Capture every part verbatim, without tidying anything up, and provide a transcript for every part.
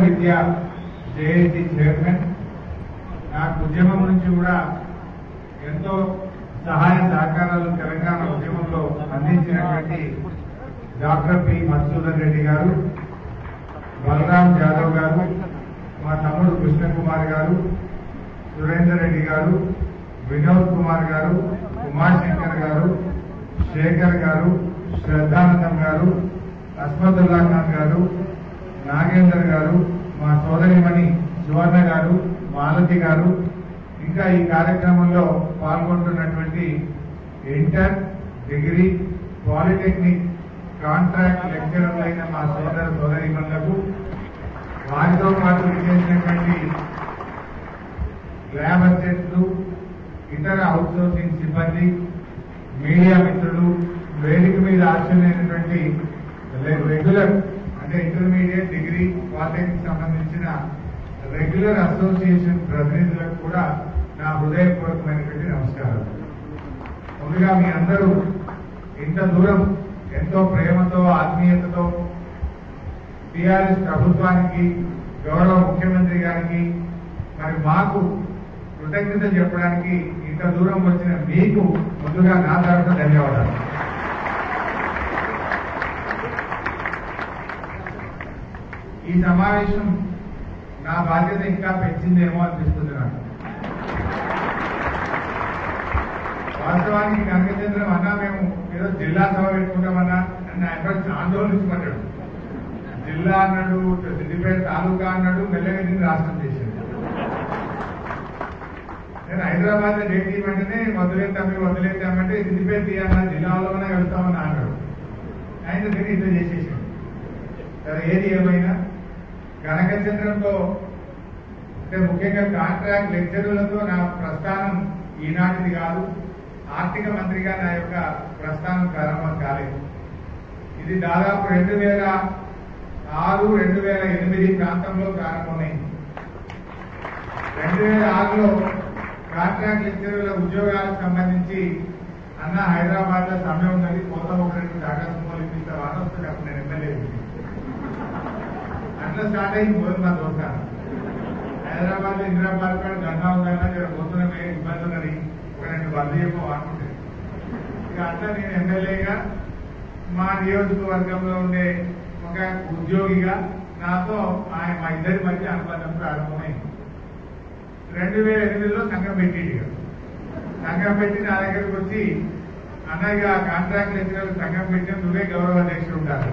విద్య JAC chairman, నాకు ఉద్యమం నుంచి కూడా ఎంతో సహాయ సహకారాలు తెలంగాణ ఉద్యమంలో అందించినటువంటి డాక్టర్ పి మధుసూదన్ రెడ్డి గారు, బలరాం జాదవ్ గారు, మా తమ్ముడు కృష్ణకుమార్ గారు, సురేందర్ రెడ్డి గారు, వినోద్ కుమార్ గారు, ఉమాశంకర్ గారు, శేఖర్ గారు, శ్రద్ధానందం గారు, అస్మదుల్లా ఖాన్ గారు, నాగేందర్ గారు, మా సోదరిమణి సువర్ణ గారు, మాలతి గారు, ఇంకా ఈ కార్యక్రమంలో పాల్గొంటున్నటువంటి ఇంటర్, డిగ్రీ, పాలిటెక్నిక్ కాంట్రాక్ట్ లెక్చరర్లైన మా సోదర సోదరిమణులకు, వారితో పాటు విచ్చేసినటువంటి ల్యాబ్ అసిస్టెంట్లు, ఇతర అవుట్సోర్సింగ్ సిబ్బంది, మీడియా మిత్రులు, వేదిక మీద ఆశ్చర్యమైనటువంటి రెగ్యులర్ అంటే ఇంటర్మీడియట్, డిగ్రీ, పాలిటెక్నిక్ సంబంధించిన రెగ్యులర్ అసోసియేషన్ ప్రతినిధులకు కూడా నా హృదయపూర్వకమైనటువంటి నమస్కారం. ముందుగా మీ అందరూ ఇంత దూరం ఎంతో ప్రేమతో ఆత్మీయతతో టీఆర్ఎస్ ప్రభుత్వానికి, గౌరవ ముఖ్యమంత్రి గారికి, మరి మాకు కృతజ్ఞత చెప్పడానికి ఇంత దూరం వచ్చిన మీకు ముందుగా నా తరఫున ధన్యవాదాలు. ఈ సమావేశం నా బాధ్యత ఇంకా పెంచిందేమో అనిపిస్తుంది నాకు. వాస్తవానికి కనకచంద్రం అన్నా మేము ఏదో జిల్లా సభ పెట్టుకుంటామన్నా అని ఆయన ఆందోళించబడ్డాడు. జిల్లా అన్నాడు, సిద్దిపేట తాలూకా అన్నాడు, మెల్లగదిని రాష్ట్రం చేశాడు. నేను హైదరాబాద్ లో డేట్ ఇవ్వమంటేనే వదిలేస్తామే వదిలేస్తామంటే సిద్దిపేట తీయాలన్నా జిల్లాలోనే వెళ్తామని అన్నాడు. ఆయన దగ్గర ఇట్లా చేసేసాడు. సరే, ఏది ఏమైనా కనకచంద్రంతో అంటే ముఖ్యంగా కాంట్రాక్ట్ లెక్చరర్లతో నా ప్రస్థానం ఈనాటిది కాదు. ఆర్థిక మంత్రిగా నా యొక్క ప్రస్థానం ప్రారంభం కాలేదు. ఇది దాదాపు రెండు వేల ఆరు రెండు వేల ఎనిమిది ప్రాంతంలో ప్రారంభమైంది. రెండు వేల ఆరులో కాంట్రాక్ట్ లెక్చరర్ల ఉద్యోగాలకు సంబంధించి అన్న హైదరాబాద్ లో సమయం ఉన్నది, కొత్త ఒక రెండు టాటా సుమోలు ఇప్పిస్తే వాన వస్తుంది, అప్పుడు నేను ఎమ్మెల్యే అట్లా స్టార్ట్ అయింది. పోదు మా దోస్తాను హైదరాబాద్ లో ఇందిరాబాద్ కూడా గంగా ఉందన్నా పోతున్నామే ఇబ్బంది ఉన్నది, ఒక రెండు బంద్ ఏమో అనుకుంటే ఇక అట్లా నేను ఎమ్మెల్యేగా మా నియోజకవర్గంలో ఉండే ఒక ఉద్యోగిగా నాతో ఆయన మా ఇద్దరి మధ్య అనుబంధం ప్రారంభమైంది. రెండు వేల ఎనిమిదిలో సంఘం పెట్టింది. సంఘం పెట్టి నా దగ్గరకు వచ్చి అన్నగా కాంట్రాక్ట్ లెక్చరర్లు సంఘం పెట్టిన నువ్వే గౌరవ అధ్యక్షుడు ఉంటారు.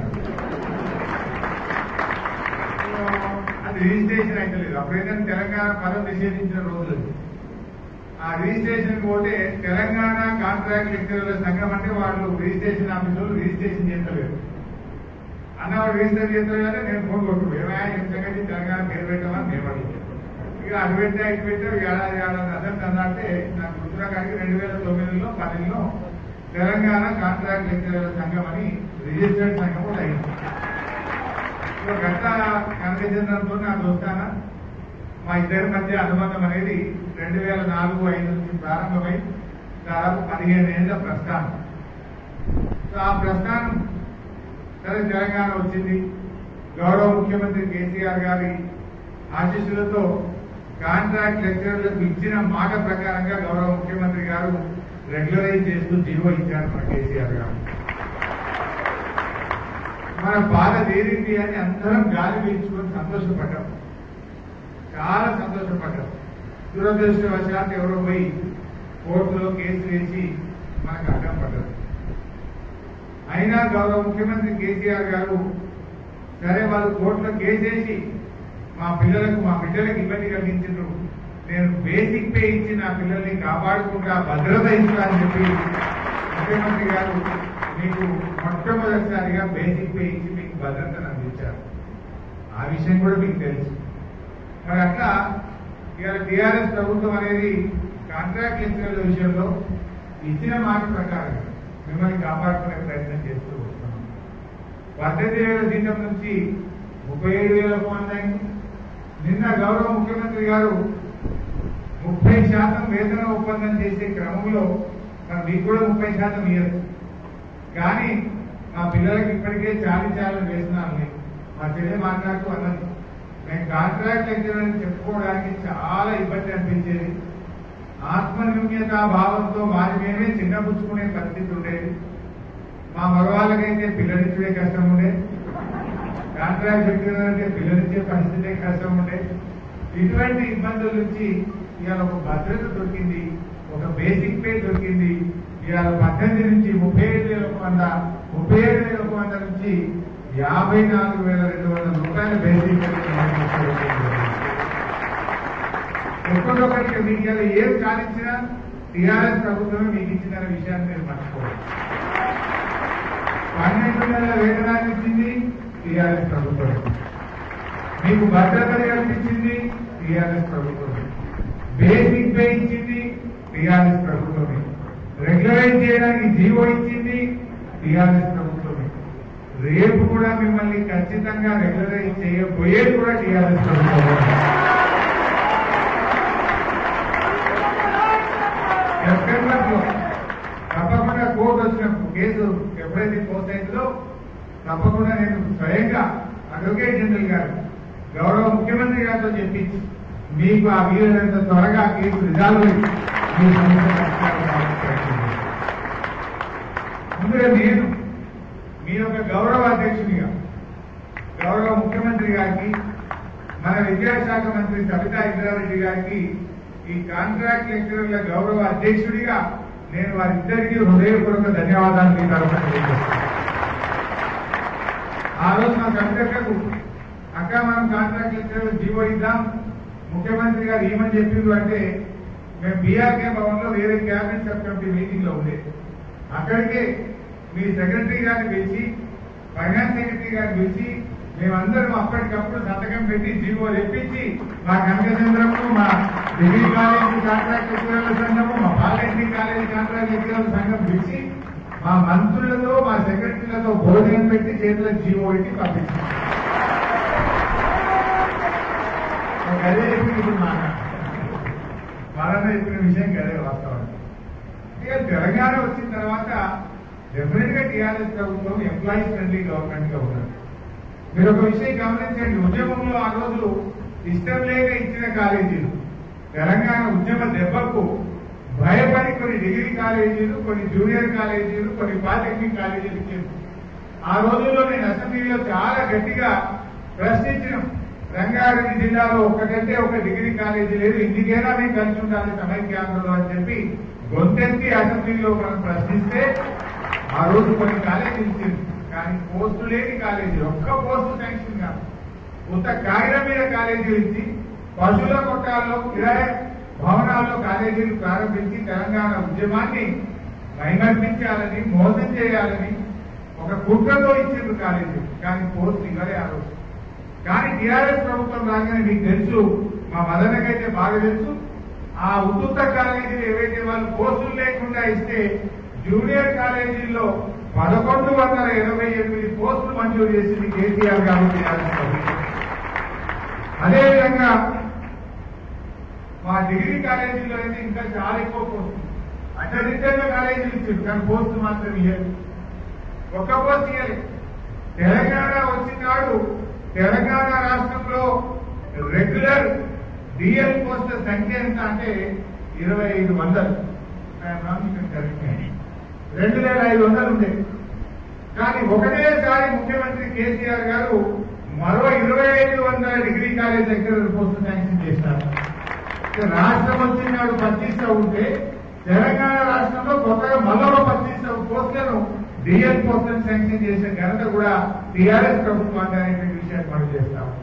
అది రిజిస్ట్రేషన్ అయితే లేదు. అప్పుడైతే తెలంగాణ పదం నిషేధించిన రోజులు. ఆ రిజిస్ట్రేషన్ పోతే తెలంగాణ కాంట్రాక్ట్ లెక్చరర్ల సంఘం అంటే వాళ్ళు రిజిస్ట్రేషన్ ఆఫీసులు రిజిస్ట్రేషన్ చేస్తలేరు. అన్న వాడు రిజిస్టర్ చేస్తలేదంటే నేను ఫోన్ కొట్టు ఏమైనా ఎంతకంటే తెలంగాణ పేరు పెట్టామని మేము అడిగాం. ఇక అది పెట్టా ఇటు పెట్టా ఏడాది ఏడాది అదంతా అన్నట్టే నాకు గుర్తున్నా కానీ రెండు వేల తొమ్మిదిలో పదిలో తెలంగాణ కాంట్రాక్ట్ లెక్చరర్ల సంఘం అని రిజిస్టర్డ్ సంఘం కూడా అయింది. గత కనకచంద్రంతో నాకు వస్తానా మా ఇద్దరి మధ్య అనుబంధం అనేది రెండు వేల నాలుగు ఐదు నుంచి ప్రారంభమై దాదాపు పదిహేను ఏళ్ల ప్రస్థానం. సో ఆ ప్రస్థానం సరే తెలంగాణ వచ్చింది. గౌరవ ముఖ్యమంత్రి కేసీఆర్ గారి ఆశీస్సులతో కాంట్రాక్ట్ లెక్చరర్లకు ఇచ్చిన మాట ప్రకారంగా గౌరవ ముఖ్యమంత్రి గారు రెగ్యులరైజ్ చేస్తూ జీవో ఇచ్చారు మన కేసీఆర్ గారు. మన బాధ తీరింది అని అందరం గాలి పీల్చుకొని సంతోషపడ్డాం, చాలా సంతోషపడ్డాం. దురదృష్టవశాత్తు ఎవరో పోయి కోర్టులో కేసు వేసి మనకు అడ్డం పడ్డారు. అయినా గౌరవ ముఖ్యమంత్రి కేసీఆర్ గారు సరే వాళ్ళు కోర్టులో కేసేసి మా పిల్లలకు మా బిడ్డలకు ఇబ్బంది కలిగించారు, నేను బేసిక్ పే ఇచ్చి నా పిల్లల్ని కాపాడుకుంటా భద్రత ఇస్తా అని చెప్పి ముఖ్యమంత్రి గారు మీకు మొట్టమొదటిసారిగా బేసిక్ పే ఇచ్చి మీకు భద్రతను అందించారు. ఆ విషయం కూడా మీకు తెలుసు. మరి అట్లా ఇవాళ టీఆర్ఎస్ ప్రభుత్వం అనేది కాంట్రాక్ట్ లెక్చరర్ల విషయంలో ఇచ్చిన మాట ప్రకారం మిమ్మల్ని కాపాడుకునే ప్రయత్నం చేస్తూ వస్తున్నాం. పద్దెనిమిది వేల జీతం నుంచి ముప్పై ఏడు వేలకు అందాయింది. నిన్న గౌరవ ముఖ్యమంత్రి గారు ముప్పై శాతం వేతన ఒప్పందం చేసే క్రమంలో మరి మీకు కూడా ముప్పై శాతం ఇయ్యదు, కానీ మా పిల్లలకి ఇప్పటికే చాలి చాలని వేసినారు. మా చెల్లె మాట్లాడుతూ అన్నది మేము కాంట్రాక్ట్ లెక్చరర్ అని చెప్పుకోవడానికి చాలా ఇబ్బంది అనిపించేది. ఆత్మన్యూన్యత భావంతో వారి మేమే చిన్నపుచ్చుకునే పరిస్థితి ఉండేది. మా మగవాళ్ళకైతే పిల్లనిచ్చే కష్టం ఉండే, కాంట్రాక్ట్ లెక్చరర్ అంటే పిల్లనిచ్చే పరిస్థితే కష్టం ఉండే. ఇటువంటి ఇబ్బందుల నుంచి ఇవాళ ఒక భద్రత దొరికింది, ఒక బేసిక్ పే దొరికింది. ఇవాళ పద్దెనిమిది నుంచి ముప్పై ఏడు వేల ఒక వంద ముప్పై ఏడు వేల ఒక వంద నుంచి యాభై నాలుగు వేల రెండు వందల రూపాయల బేసిక్ ఒక్కొక్కరికి మీకు ఇలా ఏం సాధించినా టీఆర్ఎస్ ప్రభుత్వమే మీకు ఇచ్చిన విషయాన్ని మీరు మర్చిపోవాలి. పన్నెండు నెలల వేతనాన్ని ఇచ్చింది టీఆర్ఎస్ ప్రభుత్వం, మీకు భద్రతని కల్పించింది టీఆర్ఎస్ ప్రభుత్వమే, బేసిక్ పే ఇచ్చింది టీఆర్ఎస్ ప్రభుత్వమే, రెగ్యులరైజ్ చేయడానికి జీవో ఇచ్చింది టీఆర్ఎస్ ప్రభుత్వమే, రేపు కూడా మిమ్మల్ని ఖచ్చితంగా రెగ్యులరైజ్ చేయబోయేది కూడా టీఆర్ఎస్ ప్రభుత్వమే. సెప్టెంబర్ లో తప్పకుండా కోర్టు వచ్చినప్పుడు కేసు ఎప్పుడైతే పోస్ట్ అయిందో తప్పకుండా నేను స్వయంగా అడ్వకేట్ జనరల్ గారు గౌరవ ముఖ్యమంత్రి గారితో చెప్పించి మీకు ఆ వీలైనంత త్వరగా కేసు రిజాల్వ్ మీ ముందుగా నేను మీ యొక్క గౌరవ అధ్యక్షునిగా గౌరవ ముఖ్యమంత్రి గారికి, మన విద్యాశాఖ మంత్రి సబితా ఇంద్రారెడ్డి గారికి, ఈ కాంట్రాక్ట్ లెక్చరర్ల గౌరవ అధ్యక్షుడిగా నేను వారిద్దరికీ హృదయపూర్వక ధన్యవాదాలు మీ తరఫున తెలియజేస్తాను. ఆ రోజు మా కమిటర్లకు అక్క మనం కాంట్రాక్ట్ లెక్చరర్లు జీవో ఇద్దాం, ముఖ్యమంత్రి గారు ఏమని చెప్పిండ్రు అంటే మేము బీఆర్కే భవన్ లో వేరే క్యాబినెట్ సబ్ కమిటీ మీటింగ్ లో ఉండే, అక్కడికే మీ సెక్రటరీ గారిని పిలిచి ఫైనాన్స్ సెక్రటరీ గారిని పిలిచి మేమందరం అప్పటికప్పుడు సంతకం పెట్టి జీవో తెప్పించి మా కనకచంద్రము, మా డిగ్రీ కాలేజీ కాంట్రాక్ట్ లెక్చరర్ల సంఘము, మా పాలిటెక్నిక్ కాలేజీ కాంట్రాక్ట్ లెక్చరర్ల సంఘం పిలిచి మా మంత్రులతో మా సెక్రటరీలతో భోజనం పెట్టి చేతుల జీవో పెట్టి పంపించాం. గదే చెప్పింది మాట వాళ్ళ చెప్పిన విషయం గదే వాస్తవానికి. ఇక తెలంగాణ వచ్చిన తర్వాత డెఫినెట్ గా టీఆర్ఎస్ ప్రభుత్వం ఎంప్లాయీస్ ఫ్రెండ్లీ గవర్నమెంట్ గా ఉన్నారు. మీరు ఒక విషయం గమనించండి, ఉద్యమంలో ఆ రోజు ఇష్టం లేక ఇచ్చిన కాలేజీలు, తెలంగాణ ఉద్యమ దెబ్బకు భయపడి కొన్ని డిగ్రీ కాలేజీలు, కొన్ని జూనియర్ కాలేజీలు, కొన్ని పాలిటెక్నిక్ కాలేజీలు ఇచ్చారు. ఆ రోజుల్లో నేను అసెంబ్లీలో చాలా గట్టిగా ప్రశ్నించిన, రంగారెడ్డి జిల్లాలో ఒకటంటే ఒక డిగ్రీ కాలేజీ లేదు, ఇందుకైనా మేము కలిసి ఉండాలి సమైక్యాంధ్రలో అని చెప్పి గొంతెత్తి అసెంబ్లీలో మనం ప్రశ్నిస్తే ఆ రోజు కొన్ని కాలేజీలు ఇచ్చింది, కానీ పోస్టు లేని కాలేజీ ఒక్క పోస్టు శాంక్షన్ కాదు. కొత్త కాగితం మీద కాలేజీలు ఇచ్చి పశువుల కొట్టాల్లో కిరాయ భవనాల్లో కాలేజీలు ప్రారంభించి తెలంగాణ ఉద్యమాన్ని మైమర్పించాలని, మోసం చేయాలని ఒక కుట్రతో ఇచ్చిండ్రు కాలేజీ, కానీ పోస్టు ఇవ్వలే ఆ రోజు. కానీ టీఆర్ఎస్ ప్రభుత్వం రాగానే మీకు తెలుసు, మా మదనకైతే బాగా తెలుసు, ఆ ఉత్తుత్త కాలేజీలు ఏవైతే వాళ్ళు పోస్టులు లేకుండా ఇస్తే జూనియర్ కాలేజీల్లో పదకొండు వందల ఇరవై ఎనిమిది పోస్టులు మంజూరు చేసింది కేసీఆర్ గారు టీఆర్ఎస్ ప్రభుత్వం. అదేవిధంగా మా డిగ్రీ కాలేజీలో అయితే ఇంకా చాలా ఎక్కువ పోస్టులు, అడ్డదిడ్డంగా కాలేజీలు ఇచ్చారు, కానీ పోస్టు మాత్రం ఇవ్వలేదు, ఒక్క పోస్ట్ ఇవ్వలేదు. తెలంగాణ వచ్చినాడు తెలంగాణ రాష్ట్రంలో రెగ్యులర్ డిఎల్ పోస్టుల సంఖ్య ఎంత అంటే ఇరవై ఐదు వందలు రెండు వేల ఐదు వందలు ఉండే. కానీ ఒకటేసారి ముఖ్యమంత్రి కేసీఆర్ గారు మరో ఇరవై ఐదు వందల degree college lecturer post sanction చేశారు. రాష్ట్రం వచ్చినాడు పచ్చీస ఉంటే తెలంగాణ రాష్ట్రంలో కొత్తగా మరో పచ్చీస పోస్టులను డిఎల్ పోస్టులను శాంక్షన్ చేసే ఘనత కూడా టీఆర్ఎస్ ప్రభుత్వానికి అనేటువంటి విషయాన్ని మనం చేస్తాం.